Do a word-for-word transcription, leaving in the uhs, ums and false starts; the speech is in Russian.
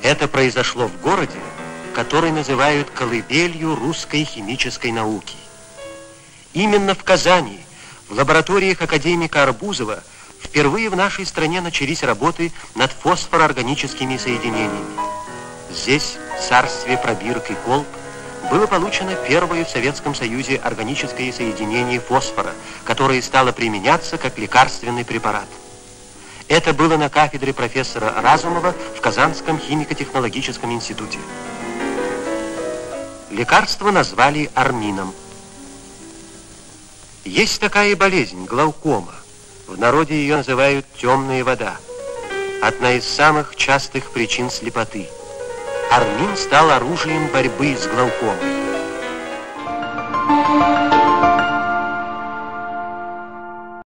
Это произошло в городе, который называют колыбелью русской химической науки. Именно в Казани, в лабораториях академика Арбузова, впервые в нашей стране начались работы над фосфороорганическими соединениями. Здесь, в царстве пробирок и колб, было получено первое в Советском Союзе органическое соединение фосфора, которое стало применяться как лекарственный препарат. Это было на кафедре профессора Разумова в Казанском химико-технологическом институте. Лекарство назвали армином. Есть такая болезнь – глаукома. В народе ее называют темная вода. Одна из самых частых причин слепоты. Армин стал оружием борьбы с глаукомой.